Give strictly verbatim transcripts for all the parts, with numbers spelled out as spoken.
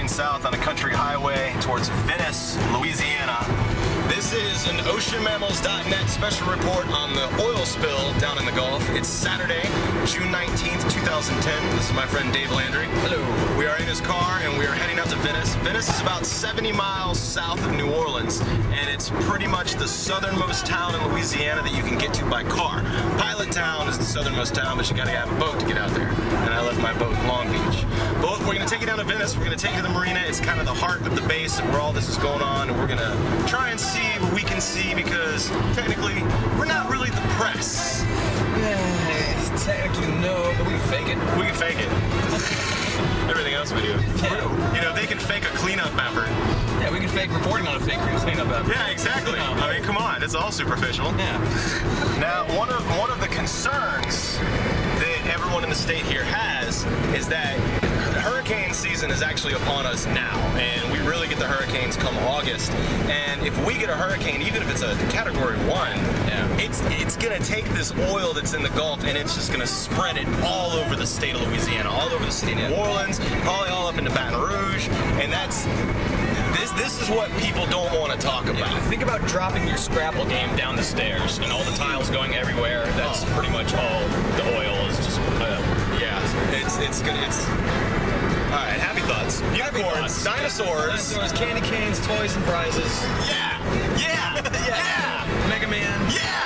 heading south on a country highway towards Venice, Louisiana. This is an ocean mammals dot net special report on the oil spill down in the Gulf. It's Saturday, June nineteenth, two thousand ten. This is my friend Dave Landry. Hello. We are in his car and we are heading out to Venice. Venice is about seventy miles south of New Orleans, and it's pretty much the southernmost town in Louisiana that you can get to by car. Pilot Town is the southernmost town, but you gotta have a boat to get out there. And I left my boat in Long Beach. But we're gonna take you down to Venice. We're gonna take you to the marina. It's kind of the heart of the base of where all this is going on, and we're gonna try and see what we can see, because technically we're not really the press. Yeah, technically no, but we can fake it. We can fake it. Everything else we do. Yeah. You know, they can fake a cleanup effort. Yeah, we can fake reporting on a fake cleanup effort. Yeah, exactly. I mean, come on, it's all superficial. Yeah. Now, one of one of the concerns that everyone in the state here has is that hurricane season is actually upon us now, and we really get the hurricanes come August. And if we get a hurricane, even if it's a category one, yeah. it's it's gonna take this oil that's in the Gulf and it's just gonna spread it all over the state of Louisiana, all over the city of New Orleans, probably all up into Baton Rouge, and that's this this is what people don't want to talk about. Yeah, think about dropping your Scrabble game down the stairs and all the tiles going everywhere. That's oh. pretty much all the oil is just. Uh, yeah, it's it's good. It's all right. Happy thoughts. Unicorns, dinosaurs, dinosaurs, candy canes, toys and prizes. Yeah, yeah, yeah, yeah. Mega Man.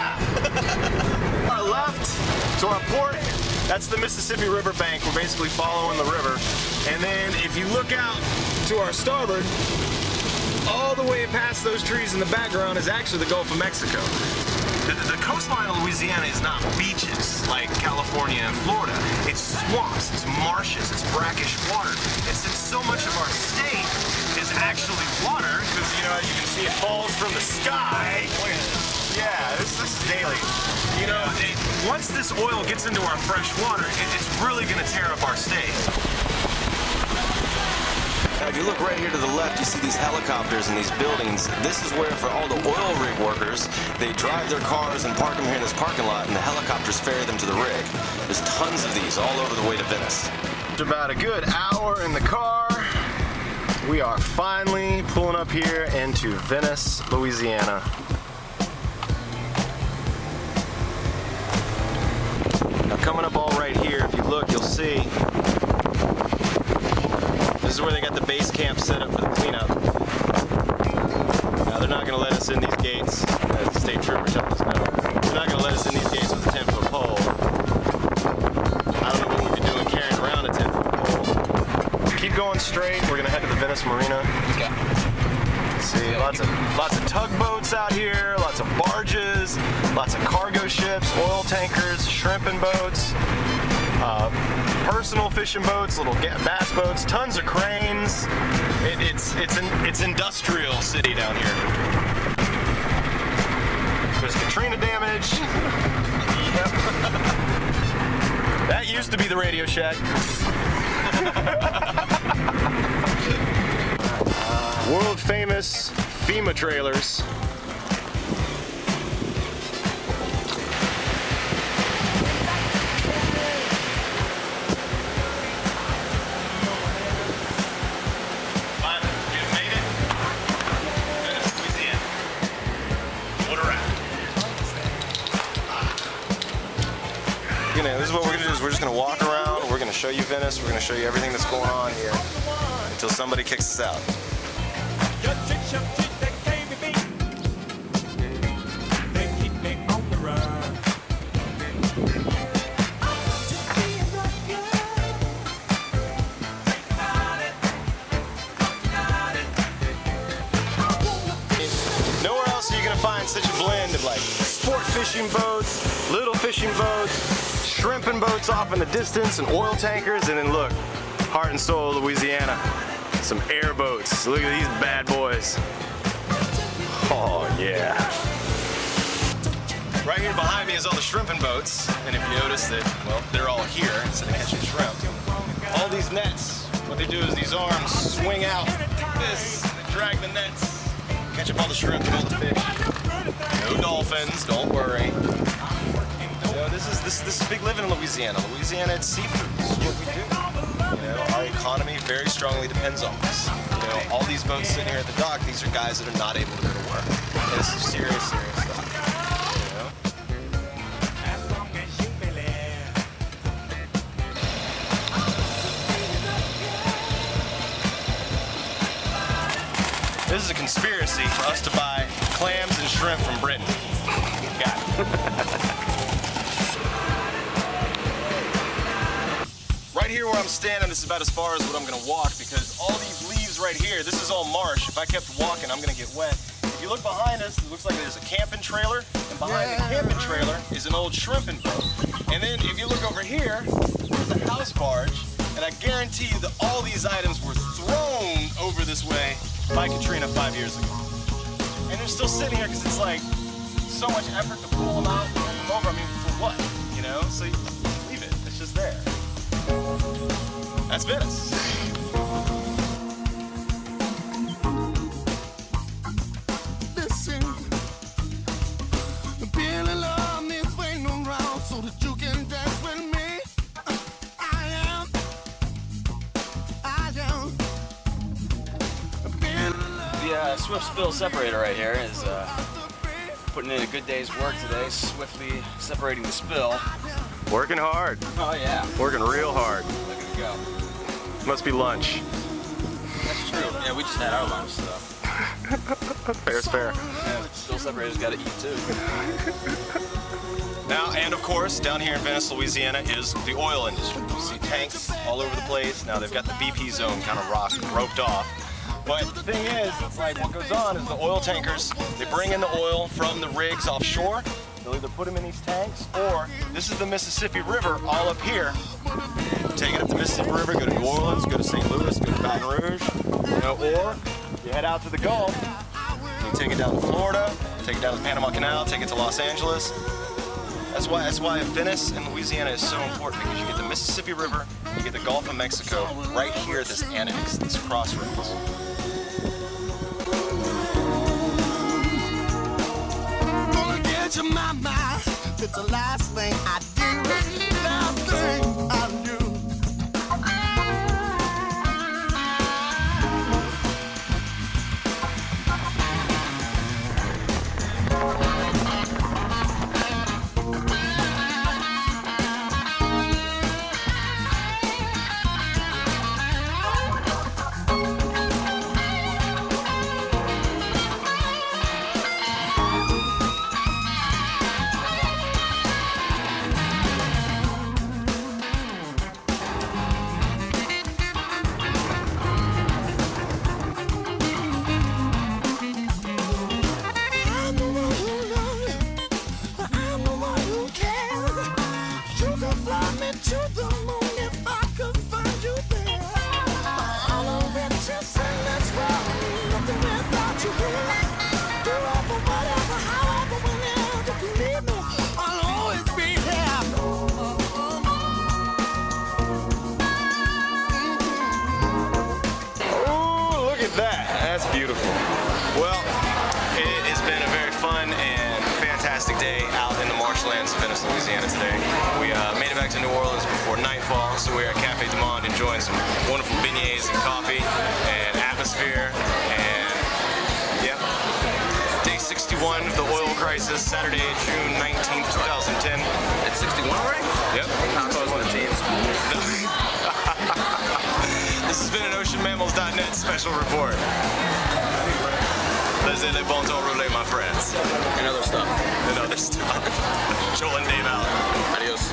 Yeah. Our left to our port. That's the Mississippi River bank. We're basically following the river. And then if you look out to our starboard, all the way past those trees in the background is actually the Gulf of Mexico. The, the coastline of Louisiana is not beaches like California and Florida. It's swamps, it's marshes, it's brackish water. It's, it's so much of our state is actually water, because you know, you can see it falls from the sky. Yeah, this, this is daily. You know, it, once this oil gets into our fresh water, it, it's really going to tear up our state. Now, if you look right here to the left, you see these helicopters and these buildings. This is where, for all the oil rig workers, they drive their cars and park them here in this parking lot, and the helicopters ferry them to the rig. There's tons of these all over the way to Venice. After about a good hour in the car, we are finally pulling up here into Venice, Louisiana. Now, coming up all right here, if you look, you'll see this is where they got the base camp set up for the cleanup. Now, they're not going to let us in these gates, as the state troopers help us know. They're not going to let us in these gates with a ten foot pole. I don't know what we'd be doing carrying around a ten foot pole. Keep going straight. We're going to head to the Venice Marina. Okay. See, lots of lots of tugboats out here, lots of barges, lots of cargo ships, oil tankers, shrimping boats, uh, personal fishing boats, little bass boats, tons of cranes. It, it's it's an it's industrial city down here. There's Katrina damage. Yep. That used to be the Radio Shack. World famous FEMA trailers. This is what we're going to do, is we're just going to walk around, we're going to show you Venice, we're going to show you everything that's going on here until somebody kicks us out. Nowhere else are you going to find such a blend of like sport fishing boats, little fishing boats, shrimping boats off in the distance, and oil tankers, and then look, heart and soul of Louisiana, some airboats. Look at these bad boys. Oh yeah. Right here behind me is all the shrimping boats, and if you notice that, well, they're all here instead of catching shrimp. All these nets, what they do is these arms swing out like this, they drag the nets, catch up all the shrimp and all the fish. No dolphins, don't worry. This is this this is big living in Louisiana. Louisiana, it's seafood. This is what we do. You know, our economy very strongly depends on us. You know, all these boats sitting here at the dock, these are guys that are not able to go to work. And this is serious, serious stuff. You know? This is a conspiracy for us to buy clams and shrimp from Britain. Got it. Right here where I'm standing, this is about as far as what I'm gonna walk, because all these leaves right here, this is all marsh. If I kept walking, I'm gonna get wet. If you look behind us, it looks like there's a camping trailer, and behind the camping trailer is an old shrimping boat. And then if you look over here, there's a house barge, and I guarantee you that all these items were thrown over this way by Katrina five years ago. And they're still sitting here because it's like so much effort to pull them out and move them over. I mean, for what? You know? So you leave it. It's just there. That's Venice. Listen, Billy love me swing around so that you can dance with me. I am, I am. The uh, Swift Spill separator right here is uh, putting in a good day's work today, swiftly separating the spill. Working hard. Oh yeah. Working real hard. Look at it go. Must be lunch. That's true. Yeah, we just had our lunch, so. Fair's fair. Yeah, spill separator's got to eat too. Now, and of course, down here in Venice, Louisiana, is the oil industry. You see tanks all over the place. Now they've got the B P zone kind of rock, roped off. But the thing is, it's like what goes on is the oil tankers, they bring in the oil from the rigs offshore. They'll either put them in these tanks, or this is the Mississippi River all up here. Take it up the Mississippi River, go to New Orleans, go to Saint Louis, go to Baton Rouge, you know, or you head out to the Gulf, you take it down to Florida, take it down to the Panama Canal, take it to Los Angeles. That's why, that's why Venice and Louisiana is so important, because you get the Mississippi River, you get the Gulf of Mexico right here at this annex, this crossroads. To my mind, it's the last thing I do, last thing I do. That's beautiful. Well, it has been a very fun and fantastic day out in the marshlands of Venice, Louisiana today. We uh, made it back to New Orleans before nightfall, so we're at Cafe Du Monde enjoying some wonderful beignets and coffee and atmosphere. And, yep, day sixty-one of the oil crisis, Saturday, June nineteenth, two thousand ten. It's sixty-one already? Yep. I was one of the teams. This has been an ocean mammals dot net special report. Laissez les bon temps rouler, my friends. And other stuff. And other stuff. Joel and Dave out. Adios.